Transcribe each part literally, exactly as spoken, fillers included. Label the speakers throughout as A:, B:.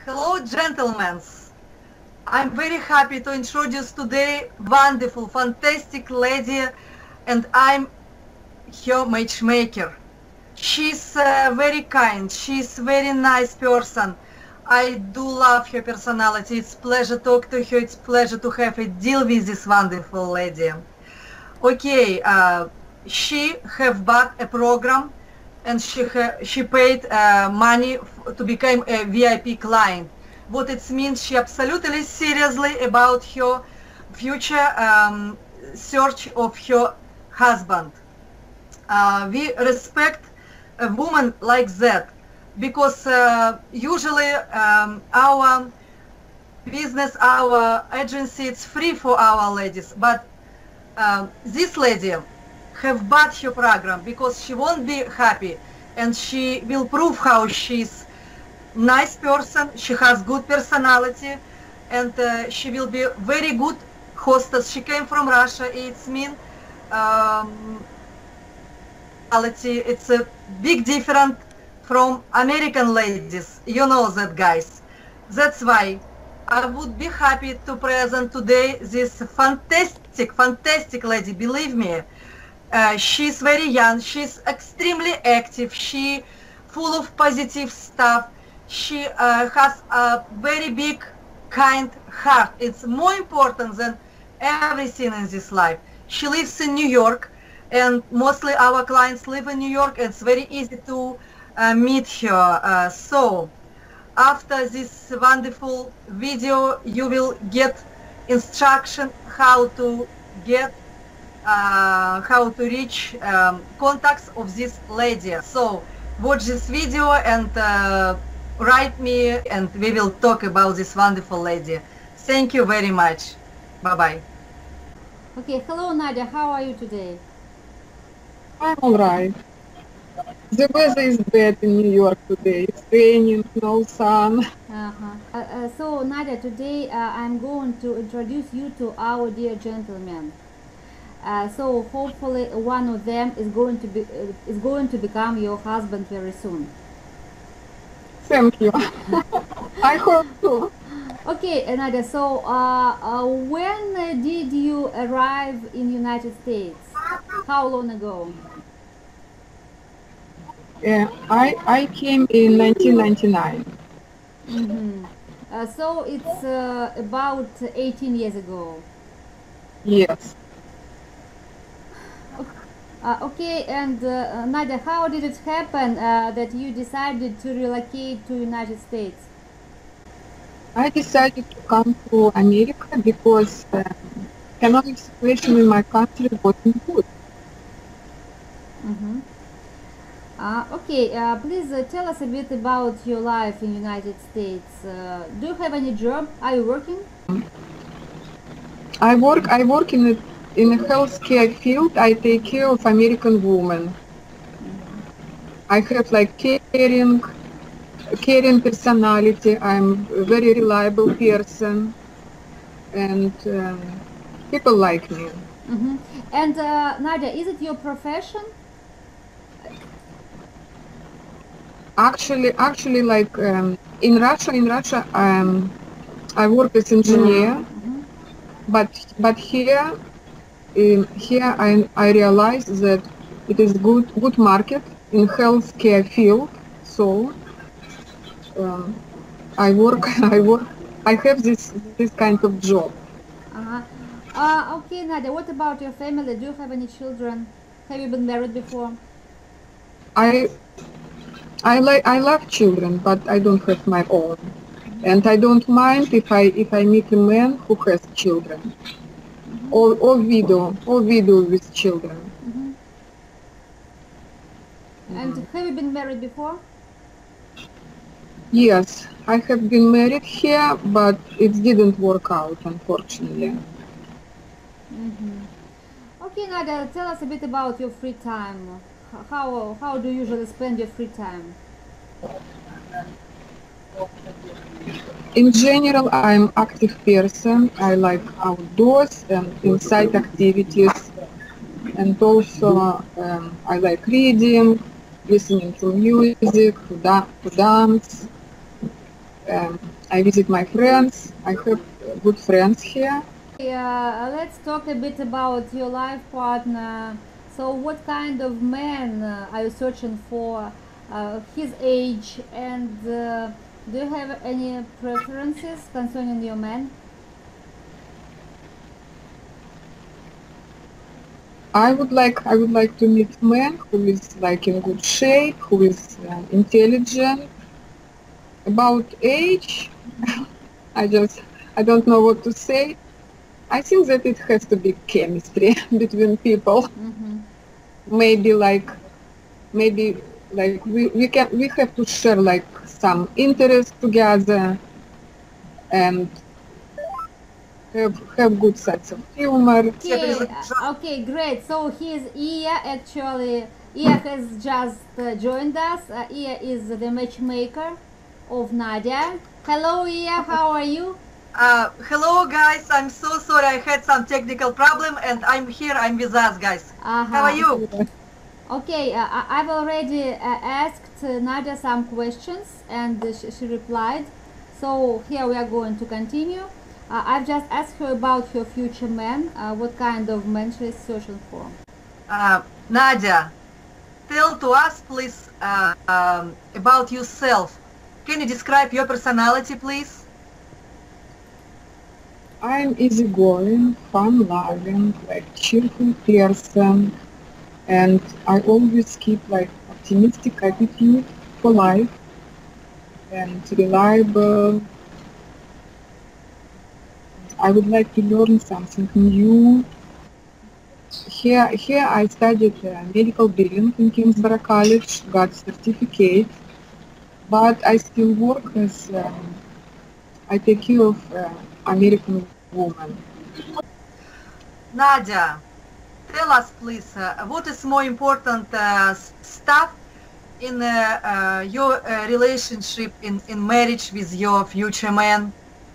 A: Hello, gentlemen. I'm very happy to introduce today wonderful, fantastic lady, and I'm her matchmaker. She's uh, very kind. She's very nice person. I do love her personality. It's pleasure to talk to her. It's pleasure to have a deal with this wonderful lady. Okay, uh, she have bought a program, and she ha she paid uh, money to become a V I P client. What it means, she absolutely seriously about her future um, search of her husband. Uh, we respect a woman like that because uh, usually um, our business, our agency, it's free for our ladies, but uh, this lady have bought her program because she won't be happy, and she will prove how she's nice person, she has good personality, and uh, she will be very good hostess. She came from Russia. It's mean um, it's a big different from American ladies. You know that, guys. That's why I would be happy to present today this fantastic, fantastic lady. Believe me, uh, she's very young. She's extremely active. She full of positive stuff. She uh, has a very big, kind heart. It's more important than everything in this life. She lives in New York, and mostly our clients live in New York. It's very easy to uh, meet her. Uh, so, after this wonderful video, you will get instruction how to get, uh, how to reach um, contacts of this lady. So, watch this video and uh, write me, and we will talk about this wonderful lady. Thank you very much. Bye-bye.
B: Okay, hello Nadia, how are you today?
C: I'm alright. The weather is bad in New York today. It's raining, no sun.
B: Uh-huh. Uh, uh, so Nadia, today uh, I'm going to introduce you to our dear gentlemen. Uh, so hopefully one of them is going to be uh, is going to become your husband very soon.
C: Thank you. I hope so.
B: Okay, Nadia, so uh, uh, when uh, did you arrive in United States? How long ago?
C: Yeah, I, I came in nineteen ninety-nine.
B: Mm-hmm. uh, so it's uh, about eighteen years ago.
C: Yes.
B: Uh, okay, and uh, Nadia, how did it happen uh, that you decided to relocate to United States?
C: I decided to come to America because uh, economic situation in my country wasn't good.
B: Mm-hmm. uh, okay, uh, please uh, tell us a bit about your life in United States. Uh, do you have any job? Are you working?
C: I work I work in a in a healthcare field. I take care of American women. Mm-hmm. I have like caring caring personality. I'm a very reliable person, and um, people like me.
B: Mm-hmm. And uh, Nadia, is it your profession?
C: Actually, actually, like um, in Russia, in Russia, um, I work as engineer, mm-hmm. but but here, um, here I I realize that it is good good market in healthcare field. So um, I work I work I have this this kind of job.
B: Uh-huh. Uh, okay, Nadia, what about your family? Do you have any children? Have you been married before?
C: I I like I love children, but I don't have my own, mm-hmm. and I don't mind if I if I meet a man who has children, mm-hmm. or or widow or widow with children.
B: Mm-hmm. And mm-hmm. have you been married before?
C: Yes, I have been married here, but it didn't work out, unfortunately.
B: Mm-hmm. Okay, Nadia, tell us a bit about your free time. How, how do you usually spend your free time?
C: In general, I'm active person. I like outdoors and inside activities. And also, um, I like reading, listening to music, to, da to dance. um, I visit my friends. I have good friends here.
B: Uh, let's talk a bit about your life partner. So, what kind of man uh, are you searching for? Uh, his age, and uh, do you have any preferences concerning your man?
C: I would like I would like to meet a man who is like in good shape, who is uh, intelligent. About age, I just I don't know what to say. I think that it has to be chemistry between people.
B: Mm-hmm.
C: Maybe like maybe like we, we can we have to share like some interest together and have have good sense of humor.
B: Okay, uh, okay, great. So here's Iya. Actually, Iya has just uh, joined us. Uh, Iya is the matchmaker of Nadia. Hello, Iya. How are you?
A: Uh, hello guys, I'm so sorry I had some technical problem and I'm here, I'm with us guys.
B: Uh-huh.
A: How are you?
B: Okay, uh, I- I've already uh, asked uh, Nadia some questions and uh, sh- she replied. So here we are going to continue. Uh, I've just asked her about her future man, uh, what kind of man she's searching for.
A: Uh, Nadia, tell to us please uh, um, about yourself. Can you describe your personality please?
C: I'm easygoing, fun-loving, like cheerful person, and I always keep like optimistic attitude for life and reliable. I would like to learn something new. Here, here I studied uh, medical billing in Kingsborough College, got certificate, but I still work as um, I take care of uh, American woman.
A: Nadia, tell us please, uh, what is more important uh, stuff in uh, uh, your uh, relationship, in, in marriage with your future man?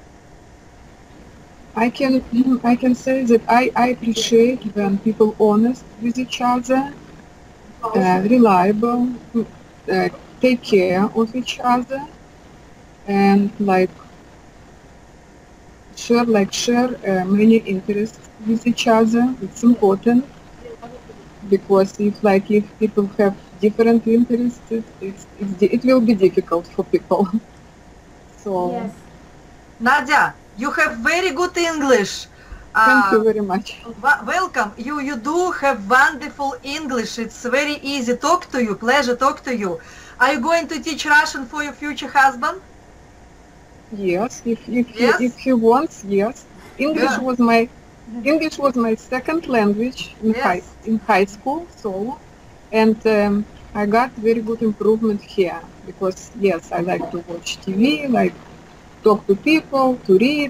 C: I can I can say that I, I appreciate when people honest with each other, uh, reliable, uh, take care of each other, and like share like share uh, many interests with each other. It's important because if like if people have different interests, it, it's, it's it will be difficult for people. So
B: Yes.
A: Nadia, you have very good English.
C: thank you
A: Uh,
C: very much.
A: welcome. You you do have wonderful English. It's very easy talk to you. Pleasure talk to you. Are you going to teach Russian for your future husband?
C: Yes, if if he
A: Yes.
C: if he wants, yes. English
A: Good.
C: was my English was my second language in high
A: Yes.
C: in high school. So, and um, I got very good improvement here because yes, I like to watch T V, like talk to people, to read.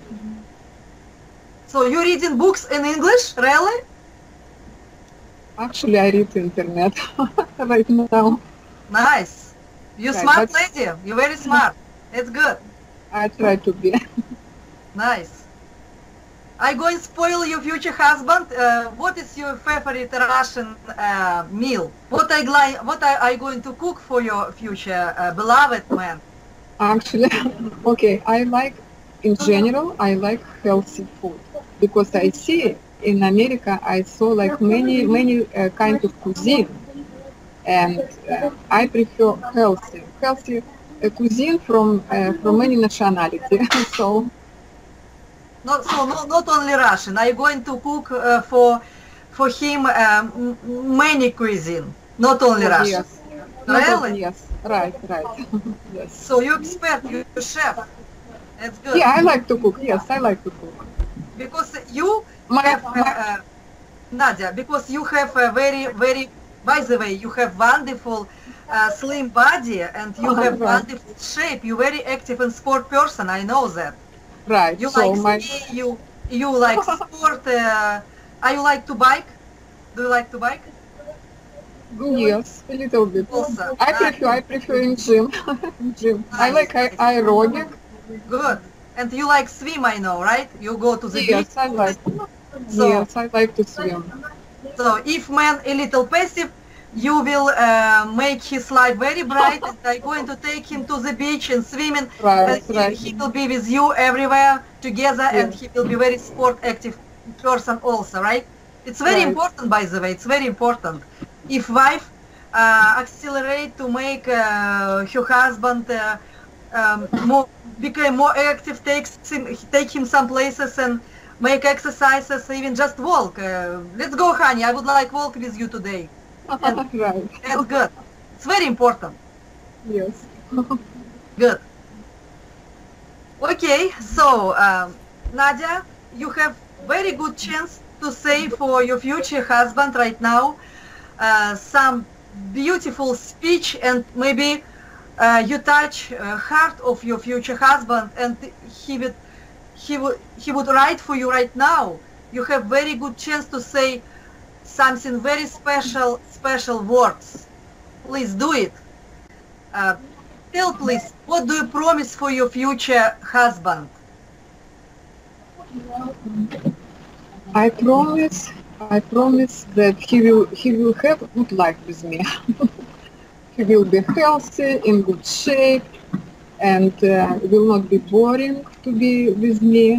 A: So you reading books in English, really?
C: Actually, I read internet right now.
A: Nice. You
C: Right,
A: smart
C: but
A: lady. You're very smart. It's good.
C: I try to be.
A: Nice. I going to spoil your future husband. Uh, what is your favorite Russian uh, meal? What I gli- What are I going to cook for your future uh, beloved man?
C: Actually, okay, I like, in general, I like healthy food because I see in America, I saw like many, many uh, kind of cuisine, and uh, I prefer healthy, healthy uh, cuisine from uh, from many nationality. So
A: Not so not, not only Russian. I going to cook uh, for for him um, many cuisine, not only
C: oh
A: Russian.
C: yes, not only
A: Really?
C: yes, right, right, yes.
A: So you expert, you chef. That's good.
C: Yeah, I like to cook. Yes, I like to cook.
A: Because you
C: My
A: have uh,
C: my
A: uh, Nadia, because you have a very, very, by the way, you have wonderful uh, slim body and you have
C: right,
A: wonderful shape. You're very active and sport person. I know that.
C: right.
A: You
C: So
A: like
C: my
A: ski, you, you like sport. Uh, are you like to bike? Do you like to bike?
C: yes, a little bit.
A: Also,
C: I
A: nice,
C: prefer I prefer in gym. In gym. I
A: nice,
C: like a-
A: nice.
C: aerobic.
A: Good. And you like swim, I know, right? You go to the beach.
C: Yes, I like.
A: So,
C: Yes, I like to swim.
A: so if man a little passive, you will uh, make his life very bright, and I'm going to take him to the beach and swimming.
C: Right,
A: And he,
C: right.
A: he will be with you everywhere together, and
C: Yes.
A: he will be very sport active person also, right? It's very
C: Right.
A: important, by the way. It's very important. If wife uh, accelerate to make uh, her husband uh, um, more become more active, takes him take him some places and make exercises, even just walk. Uh, let's go, honey. I would like walk with you today. And
C: Right.
A: that's good. It's very important.
C: Yes.
A: Good. Okay, so um, Nadia, you have very good chance to say for your future husband right now uh, some beautiful speech, and maybe uh, you touch uh, heart of your future husband, and he would he would he would write for you right now. You have very good chance to say something very special special words. Please do it. Uh, tell please, what do you promise for your future husband?
C: I promise. I promise that he will he will have a good life with me. He will be healthy, in good shape, and uh, will not be boring to be with me.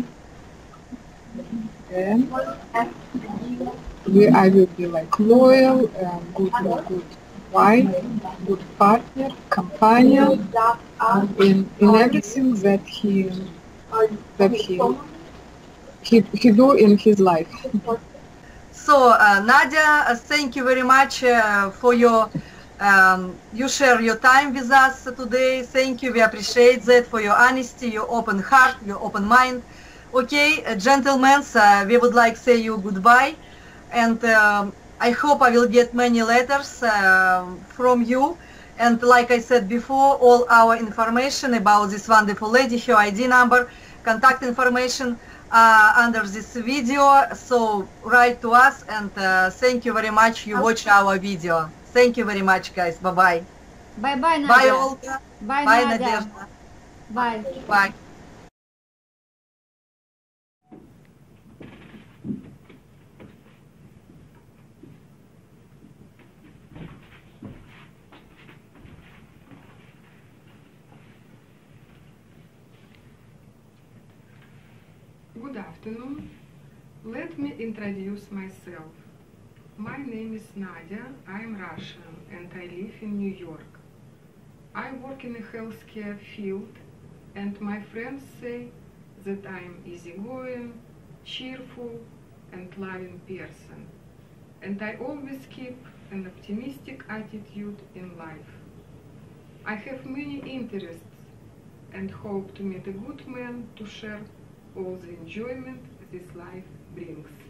C: And we, I will be like loyal, uh, good, good wife, good partner, companion, in in everything that he that he he, he do in his life.
A: So uh, Nadia, uh, thank you very much uh, for your um, you share your time with us today. Thank you. We appreciate that for your honesty, your open heart, your open mind. Okay, uh, gentlemen, uh, we would like to say you goodbye, and um, I hope I will get many letters uh, from you. And like I said before, all our information about this wonderful lady, her I D number, contact information uh, under this video. So write to us, and uh, thank you very much. You watch our video. Thank you very much, guys. Bye bye.
B: Bye bye, Nadia.
A: Bye, Olga.
B: Bye,
A: Bye,
B: Nadia.
A: Nadezhda.
B: Bye.
A: Bye.
D: Good afternoon. Let me introduce myself. My name is Nadia. I am Russian and I live in New York. I work in the healthcare field, and my friends say that I am easygoing, cheerful and loving person. And I always keep an optimistic attitude in life. I have many interests and hope to meet a good man to share all the enjoyment this life brings.